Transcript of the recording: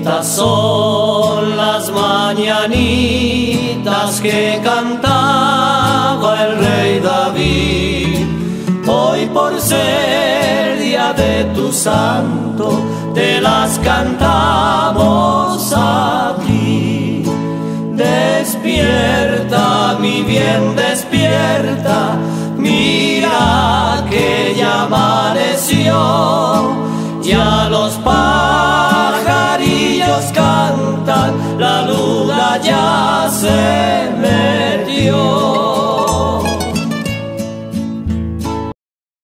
Estas son las mañanitas que cantaba el rey David. Hoy por ser día de tu santo, te las cantamos a ti. Despierta, mi bien, despierta, mira que ya amaneció, ya los